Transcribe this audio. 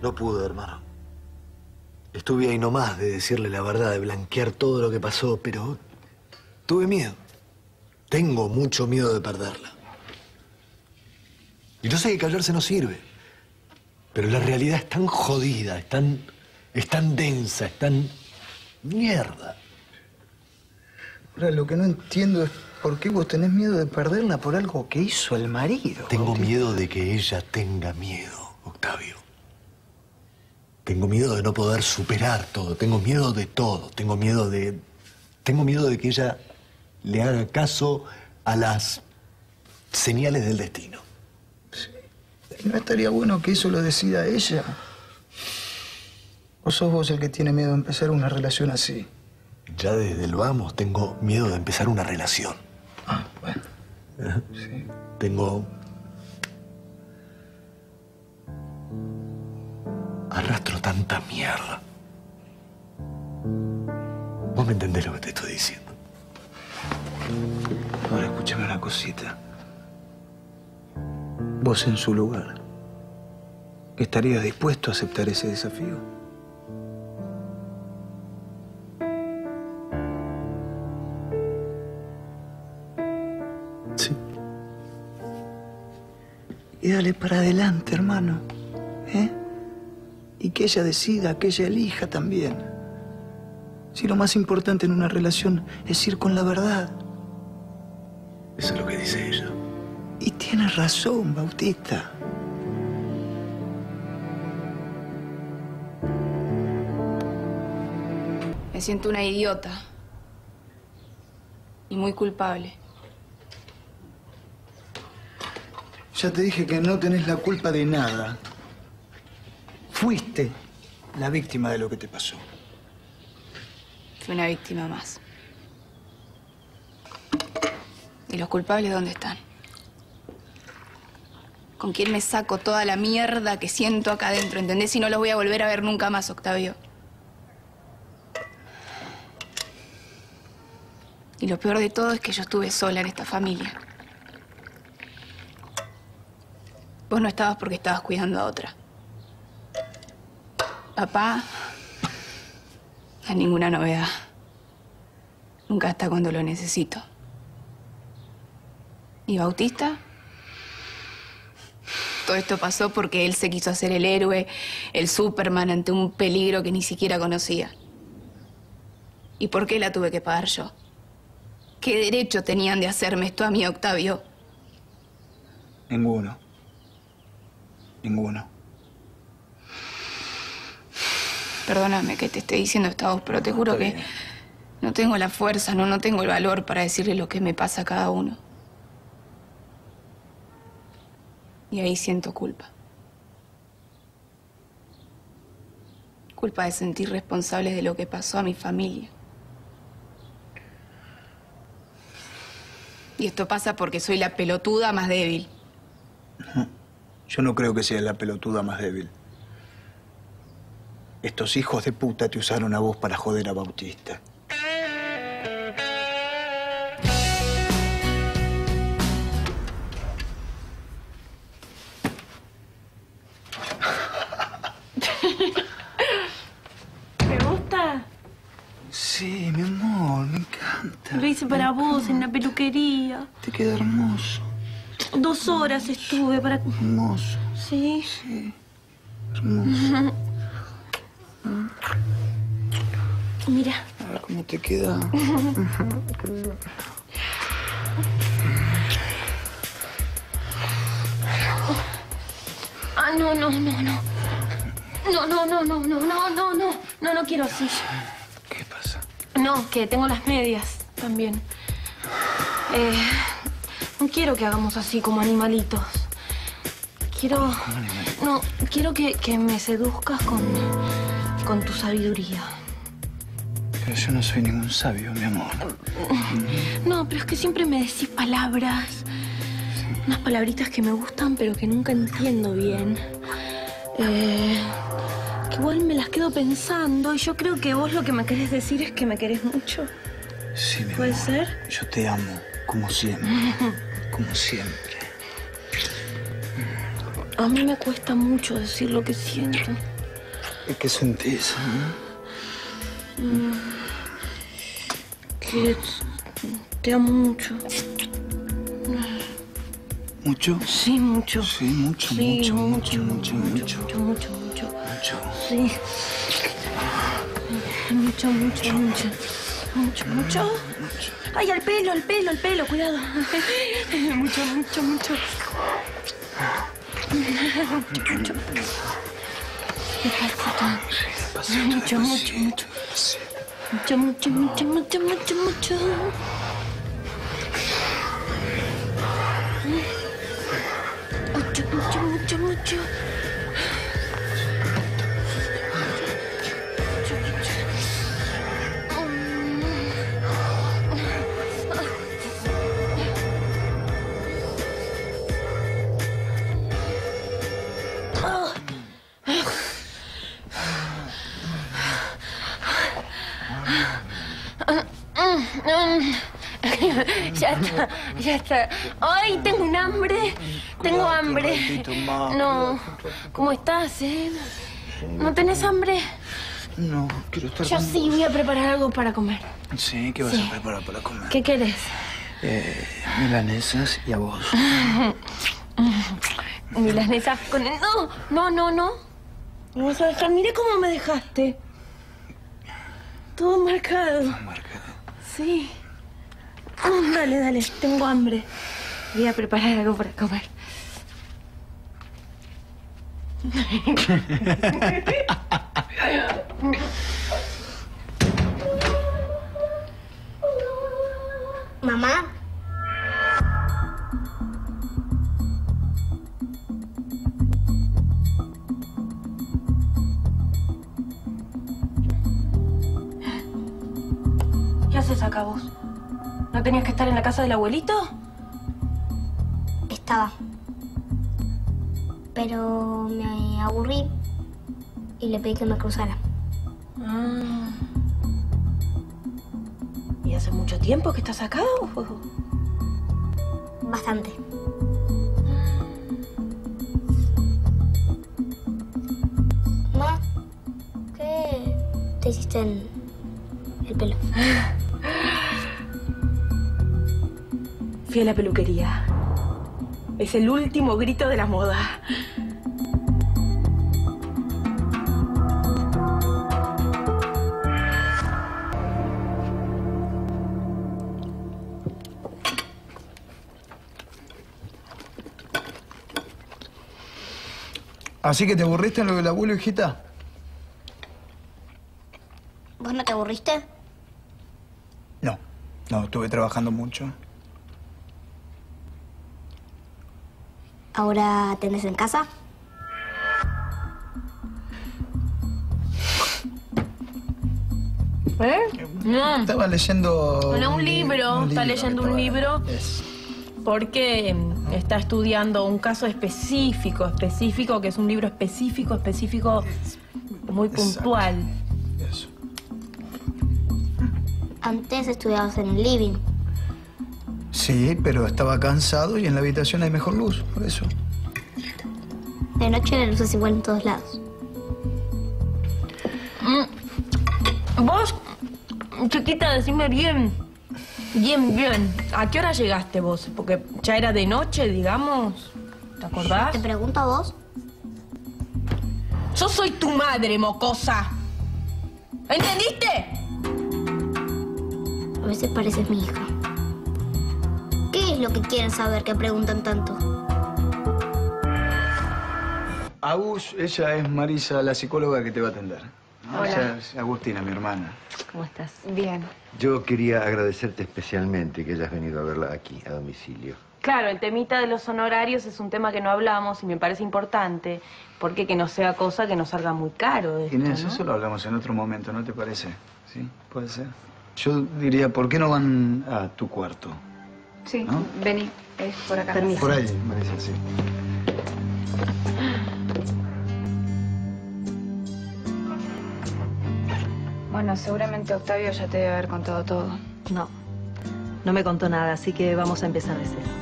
No pude, hermano. Estuve ahí nomás de decirle la verdad, de blanquear todo lo que pasó, pero tuve miedo. Tengo mucho miedo de perderla. Y yo sé que callarse no sirve, pero la realidad es tan jodida, es tan densa, es tan mierda. Ahora, lo que no entiendo es por qué vos tenés miedo de perderla por algo que hizo el marido. Tengo miedo de que ella tenga miedo, Octavio. Tengo miedo de no poder superar todo. Tengo miedo de todo. Tengo miedo de que ella le haga caso a las señales del destino. Sí. ¿Y no estaría bueno que eso lo decida ella? ¿O sos vos el que tiene miedo de empezar una relación así? Ya desde el vamos tengo miedo de empezar una relación. Ah, bueno. Sí. Arrastro tanta mierda. Vos me entendés lo que te estoy diciendo. Ahora escúchame una cosita. Vos en su lugar, ¿estarías dispuesto a aceptar ese desafío? Sí. Y dale para adelante, hermano. Y que ella decida, que ella elija también. Si lo más importante en una relación es ir con la verdad. Eso es lo que dice ella. Y tienes razón, Bautista. Me siento una idiota. Y muy culpable. Ya te dije que no tenés la culpa de nada. Fuiste la víctima de lo que te pasó. Fui una víctima más. ¿Y los culpables dónde están? ¿Con quién me saco toda la mierda que siento acá adentro? ¿Entendés? Y no los voy a volver a ver nunca más, Octavio. Y lo peor de todo es que yo estuve sola en esta familia. Vos no estabas porque estabas cuidando a otra. Papá, no es ninguna novedad. Nunca está cuando lo necesito. ¿Y Bautista? Todo esto pasó porque él se quiso hacer el héroe, el Superman ante un peligro que ni siquiera conocía. ¿Y por qué la tuve que pagar yo? ¿Qué derecho tenían de hacerme esto a mí, Octavio? Ninguno. Ninguno. Perdóname que te esté diciendo esto a vos, pero te juro que no tengo la fuerza, no tengo el valor para decirle lo que me pasa a cada uno. Y ahí siento culpa. Culpa de sentir responsables de lo que pasó a mi familia. Y esto pasa porque soy la pelotuda más débil. Yo no creo que seas la pelotuda más débil. Estos hijos de puta te usaron a vos para joder a Bautista. ¿Te gusta? Sí, mi amor, me encanta. Lo hice para vos en la peluquería. Te queda hermoso. 2 horas estuve para... Hermoso. ¿Sí? Sí, hermoso. Mira. A ver cómo te queda. Ah, no. No quiero así. ¿Qué pasa? No, que tengo las medias también. No quiero que hagamos así como animalitos. Quiero... ¿Cómo animalitos? No, quiero que me seduzcas con tu sabiduría. Pero yo no soy ningún sabio, mi amor. No, pero es que siempre me decís palabras. Sí. Unas palabritas que me gustan, pero que nunca entiendo bien. Que igual me las quedo pensando. Y yo creo que vos lo que me querés decir es que me querés mucho. Sí, mi ¿Puede amor. ser? Yo te amo, como siempre. Como siempre. A mí me cuesta mucho decir lo que siento. ¿Qué sentís? Que te amo mucho. ¿Mucho? Sí, mucho. Sí, mucho, Sí, mucho. mucho. Mucho. Sí. Mucho. Ay, el pelo, cuidado. Mucho. Mucho. Despacito. Mucho. Mucho. Ya está. Ay, tengo un hambre. Tengo hambre. No. ¿Cómo estás, ¿No tenés hambre? No, quiero estar Yo con sí, vos. voy a preparar algo para comer. Sí, ¿qué vas a preparar para comer? ¿Qué querés? Milanesas y a vos. Milanesas con... No. ¿Me vas a dejar? Mire cómo me dejaste. Todo marcado. Sí. Dale, tengo hambre. Voy a preparar algo para comer. Mamá. ¿Qué haces acá vos? ¿No tenías que estar en la casa del abuelito? Estaba. Pero me aburrí y le pedí que me cruzara. ¿Y hace mucho tiempo que estás acá? Bastante. Ma, ¿qué te hiciste en el pelo? Fui a la peluquería. Es el último grito de la moda. ¿Así que te aburriste en lo del abuelo, hijita? ¿Vos no te aburriste? No, estuve trabajando mucho. ¿Ahora tenés en casa? No. Estaba leyendo... Bueno, un libro. Está leyendo un libro. Porque está estudiando un caso específico, que es un libro específico, muy puntual. Eso. Antes estudiabas en el living. Sí, pero estaba cansado y en la habitación hay mejor luz, por eso. De noche la luz es igual en todos lados. Vos, chiquita, decime bien. ¿A qué hora llegaste vos? Porque ya era de noche, digamos. ¿Te acordás? ¿Te pregunto a vos? Yo soy tu madre, mocosa. ¿Entendiste? A veces pareces mi hija. ¿Qué es lo que quieren saber que preguntan tanto? Agus, ella es Marisa, la psicóloga que te va a atender. Hola. Ella es Agustina, mi hermana. ¿Cómo estás? Bien. Yo quería agradecerte especialmente que hayas venido a verla aquí, a domicilio. Claro, el temita de los honorarios es un tema que no hablamos y me parece importante. Porque que no sea cosa que nos salga muy caro esto, Inés, ¿no? eso lo hablamos en otro momento, ¿no te parece? ¿Sí? ¿Puede ser? Yo diría, ¿por qué no van a tu cuarto? Sí, ¿No? vení, es por acá. Permiso. Por ahí, Marisa, sí. Bueno, seguramente Octavio ya te debe haber contado todo. No me contó nada, así que vamos a empezar de cero.